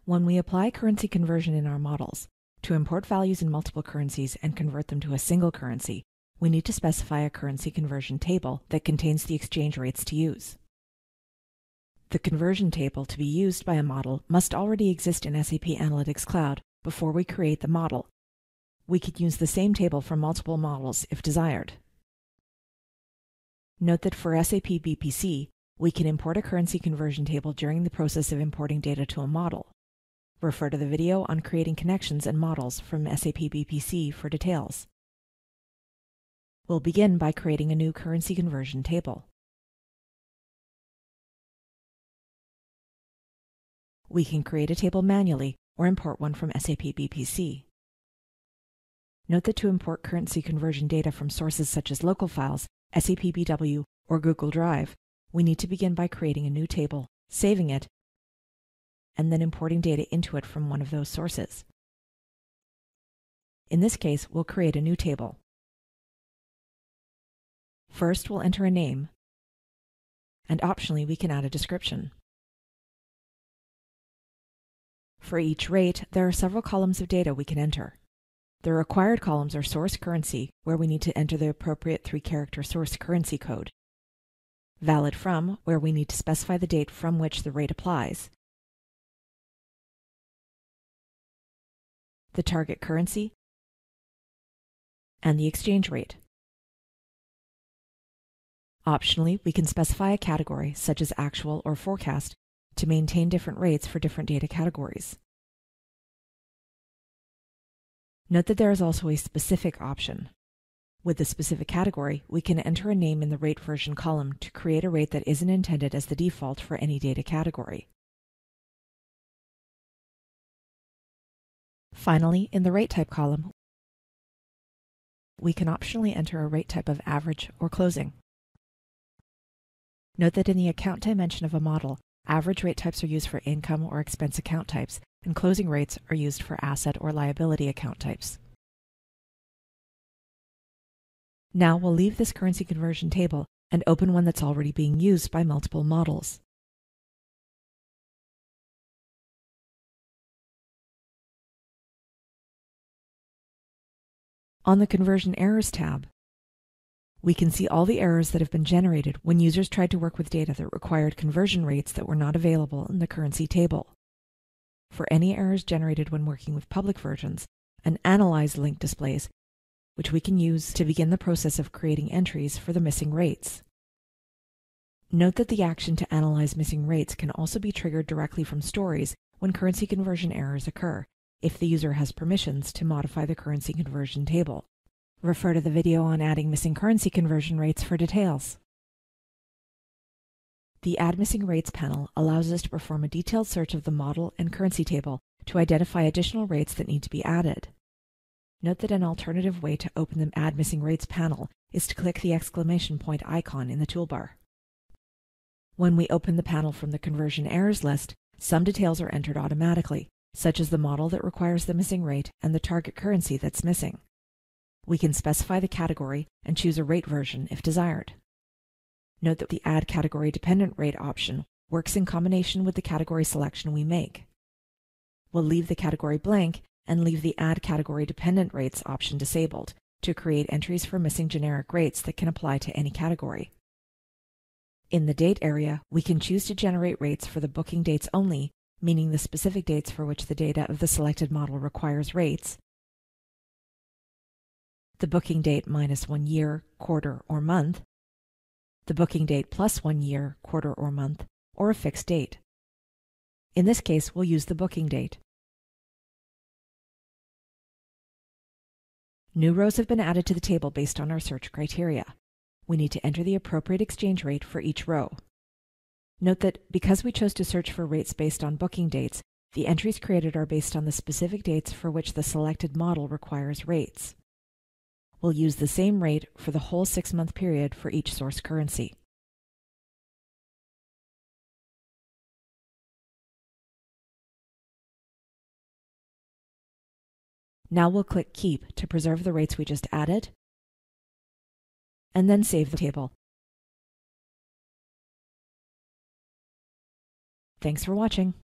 When we apply currency conversion in our models, to import values in multiple currencies and convert them to a single currency, we need to specify a currency conversion table that contains the exchange rates to use. The conversion table to be used by a model must already exist in SAP Analytics Cloud before we create the model. We could use the same table for multiple models if desired. Note that for SAP BPC, we can import a currency conversion table during the process of importing data to a model. Refer to the video on creating connections and models from SAP BPC for details. We'll begin by creating a new currency conversion table. We can create a table manually or import one from SAP BPC. Note that to import currency conversion data from sources such as local files, SAP BW, or Google Drive, we need to begin by creating a new table, saving it, and then importing data into it from one of those sources. In this case, we'll create a new table. First, we'll enter a name, and optionally we can add a description. For each rate, there are several columns of data we can enter. The required columns are source currency, where we need to enter the appropriate 3-character source currency code. Valid from, where we need to specify the date from which the rate applies. The target currency, and the exchange rate. Optionally, we can specify a category, such as actual or forecast, to maintain different rates for different data categories. Note that there is also a specific option. With the specific category, we can enter a name in the rate version column to create a rate that isn't intended as the default for any data category. Finally, in the rate type column, we can optionally enter a rate type of average or closing. Note that in the account dimension of a model, average rate types are used for income or expense account types, and closing rates are used for asset or liability account types. Now we'll leave this currency conversion table and open one that's already being used by multiple models. On the Conversion Errors tab, we can see all the errors that have been generated when users tried to work with data that required conversion rates that were not available in the currency table. For any errors generated when working with public versions, an Analyze link displays, which we can use to begin the process of creating entries for the missing rates. Note that the action to analyze missing rates can also be triggered directly from stories when currency conversion errors occur, if the user has permissions to modify the currency conversion table. Refer to the video on adding missing currency conversion rates for details. The Add Missing Rates panel allows us to perform a detailed search of the model and currency table to identify additional rates that need to be added. Note that an alternative way to open the Add Missing Rates panel is to click the exclamation point icon in the toolbar. When we open the panel from the Conversion Errors list, some details are entered automatically, such as the model that requires the missing rate and the target currency that's missing. We can specify the category and choose a rate version if desired. Note that the Add Category Dependent Rate option works in combination with the category selection we make. We'll leave the category blank and leave the Add Category Dependent Rates option disabled to create entries for missing generic rates that can apply to any category. In the Date area, we can choose to generate rates for the booking dates only, meaning the specific dates for which the data of the selected model requires rates, the booking date minus 1 year, quarter, or month, the booking date plus 1 year, quarter, or month, or a fixed date. In this case, we'll use the booking date. New rows have been added to the table based on our search criteria. We need to enter the appropriate exchange rate for each row. Note that because we chose to search for rates based on booking dates, the entries created are based on the specific dates for which the selected model requires rates. We'll use the same rate for the whole 6-month period for each source currency. Now we'll click Keep to preserve the rates we just added, and then save the table. Thanks for watching.